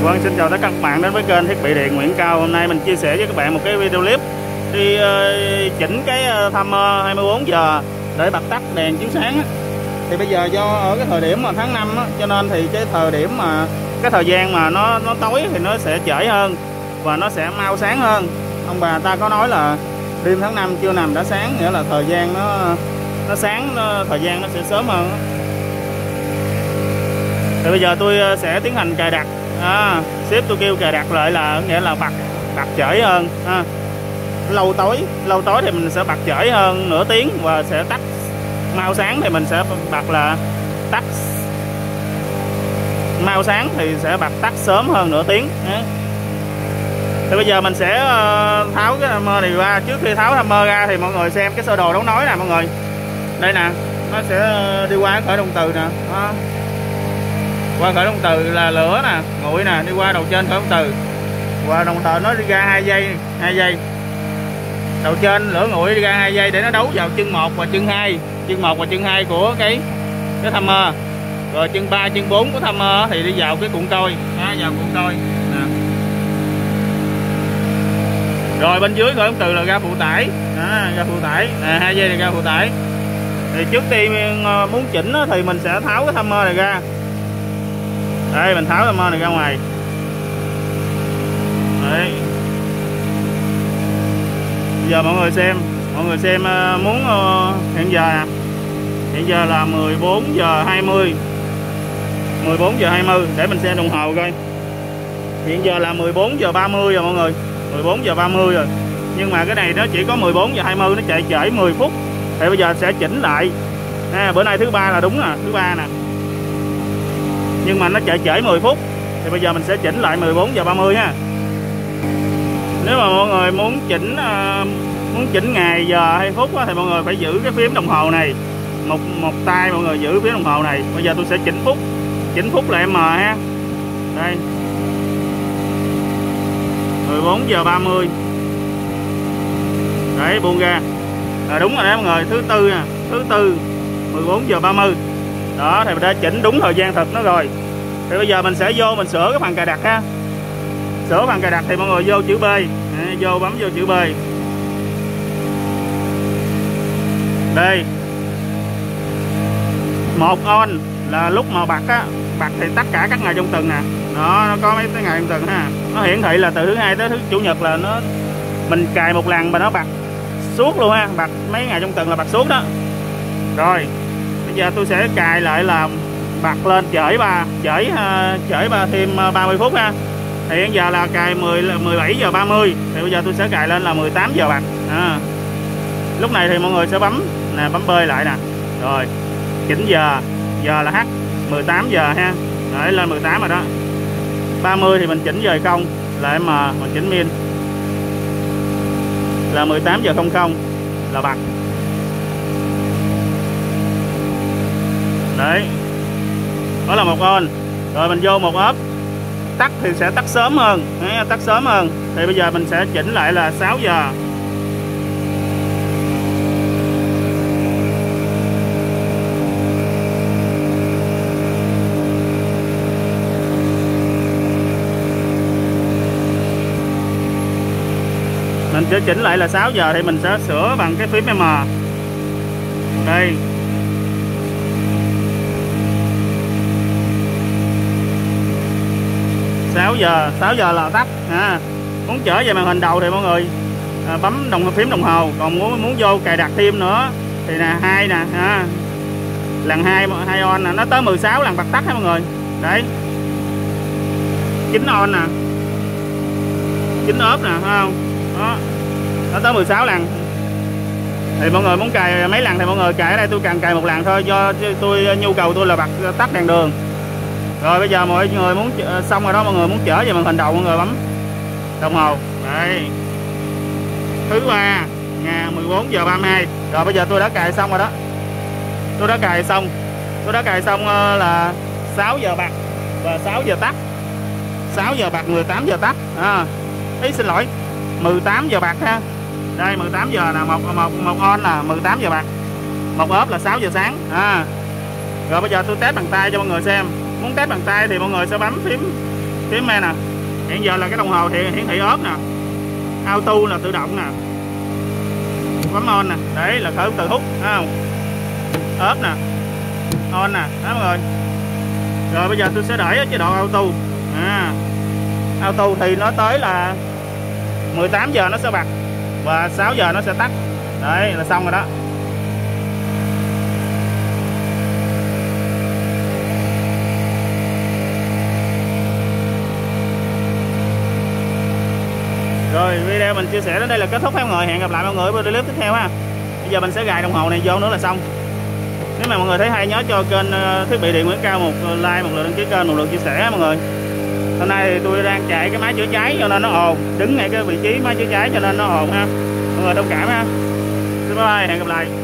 Vâng, xin chào tất cả các bạn đến với kênh Thiết bị điện Nguyễn Cao. Hôm nay mình chia sẻ với các bạn một cái video clip đi chỉnh cái timer 24 giờ để bật tắt đèn chiếu sáng. Thì bây giờ do ở cái thời điểm mà tháng 5 á, cho nên thì cái thời gian mà nó tối thì nó sẽ trễ hơn và nó sẽ mau sáng hơn. Ông bà ta có nói là đêm tháng 5 chưa nằm đã sáng, nghĩa là thời gian nó sáng, thời gian nó sẽ sớm hơn. Thì bây giờ tôi sẽ tiến hành cài đặt. Sếp tôi kêu cài đặt lại là nghĩa là bật trễ hơn. Lâu tối thì mình sẽ bật trễ hơn nửa tiếng và sẽ tắt mau sáng thì mình sẽ bật là tắt mau sáng thì sẽ bật tắt sớm hơn nửa tiếng. Thì bây giờ mình sẽ tháo cái timer này ra. Trước khi tháo timer ra thì mọi người xem cái sơ đồ đấu nối nè mọi người. Đây nè, nó sẽ đi qua khởi động từ nè. Qua khởi động từ là lửa nè, nguội nè, đi qua đầu trên khởi động từ và đồng thời nó đi ra 2 giây. Đầu trên lửa nguội đi ra 2 giây để nó đấu vào chân 1 và chân 2, chân 1 và chân 2 của cái timer. Rồi chân 3, chân 4 của timer thì đi vào cái cuộn côi, vào cuộn côi nè. Rồi bên dưới khởi động từ là ra phụ tải, ra phụ tải, 2 giây là ra phụ tải. Thì trước tiên muốn chỉnh thì mình sẽ tháo cái timer này ra. Đây, mình tháo timer này ra ngoài. Đấy. Bây giờ mọi người xem muốn hiện giờ là 14 giờ 20 để mình xem đồng hồ coi. Hiện giờ là 14 giờ 30 rồi mọi người, 14 giờ 30 rồi. Nhưng mà cái này nó chỉ có 14 giờ 20, nó chạy trễ 10 phút. Thì bây giờ sẽ chỉnh lại. Bữa nay thứ ba là đúng nè, thứ ba nè. Nhưng mà nó chạy trễ 10 phút. Thì bây giờ mình sẽ chỉnh lại 14 giờ 30 ha. Nếu mà mọi người muốn chỉnh ngày, giờ hay phút thì mọi người phải giữ cái phím đồng hồ này. Một tay mọi người giữ phím đồng hồ này. Bây giờ tôi sẽ chỉnh phút. Chỉnh phút là M ha. Đây. 14 giờ 30. Đấy, buông ra. Đúng rồi đấy mọi người, thứ tư nè, thứ tư 14 giờ 30. Đó, thì mình đã chỉnh đúng thời gian thực nó rồi. Thì bây giờ mình sẽ vô mình sửa cái phần cài đặt ha. Sửa phần cài đặt thì mọi người vô chữ B. Vô bấm vô chữ B. Đây. 1 on là lúc mà bật thì tất cả các ngày trong tuần nè. Nó có mấy cái ngày trong tuần ha. Nó hiển thị là từ thứ Hai tới thứ Chủ nhật là mình cài một lần mà nó bật suốt luôn ha, bật mấy ngày trong tuần là bật suốt đó. Rồi. Bây giờ tôi sẽ cài lại là bật lên trễ ba thêm 30 phút ha. Thì hiện giờ là cài 17 giờ 30. Thì bây giờ tôi sẽ cài lên là 18 giờ bật. Lúc này thì mọi người sẽ bấm nè, bấm bơi lại nè. Rồi chỉnh giờ là H 18 giờ ha. Đấy, lên 18 rồi đó. 30 thì mình chỉnh giờ không là M, mình chỉnh min là 18 giờ 00 là bật. Đấy, đó là một on. Rồi mình vô một ốp. Tắt thì sẽ tắt sớm hơn. Tắt sớm hơn. Thì bây giờ mình sẽ chỉnh lại là 6 giờ. Mình sẽ chỉnh lại là 6 giờ thì mình sẽ sửa bằng cái phím M. Đây. Sáu giờ là tắt. Muốn trở về màn hình đầu thì mọi người bấm phím đồng hồ. Còn muốn vô cài đặt thêm nữa thì là 2 nè. Lần 2 on nè, nó tới 16 lần bật tắt ha mọi người. Đấy. 9 on nè. 9 ốp nè, phải không? Đó. Nó tới 16 lần. Thì mọi người muốn cài mấy lần thì mọi người cài ở đây, tôi cần cài một lần thôi, do tôi nhu cầu tôi là bật tắt đèn đường. Rồi bây giờ mọi người muốn xong rồi đó, mọi người muốn trở về màn hình đầu mọi người bấm đồng hồ. Đây. Thứ ba ngày 14 giờ 32. Rồi bây giờ tôi đã cài xong rồi đó. Tôi đã cài xong là 6 giờ bật và 6 giờ tắt. 6 giờ bật 18 giờ tắt. Xin lỗi, 18 giờ bật ha. Đây 18 giờ là một on là 18 giờ bật. Một ốp là 6 giờ sáng. Rồi bây giờ tôi test bằng tay cho mọi người xem. Muốn test bằng tay thì mọi người sẽ bấm phím phím me nè. Hiện giờ là cái đồng hồ thì hiển thị ốp nè, auto là tự động nè, bấm on nè, đấy là khởi tự hút, thấy không? Ốp nè, on nè, đó mọi người. Rồi bây giờ tôi sẽ để ở chế độ auto. Auto thì nó tới là 18 giờ nó sẽ bật và 6 giờ nó sẽ tắt. Đấy là xong rồi đó. Rồi video mình chia sẻ đến đây là kết thúc mọi người. Hẹn gặp lại mọi người ở video clip tiếp theo ha. Bây giờ mình sẽ gài đồng hồ này vô nữa là xong. Nếu mà mọi người thấy hay nhớ cho kênh Thiết Bị Điện Nguyễn Cao một like, một lượt đăng ký kênh, một lượt chia sẻ mọi người. Hôm nay thì tôi đang chạy cái máy chữa cháy cho nên nó ồn, đứng ngay cái vị trí máy chữa cháy cho nên nó ồn ha. Mọi người thông cảm ha. Bye bye, hẹn gặp lại.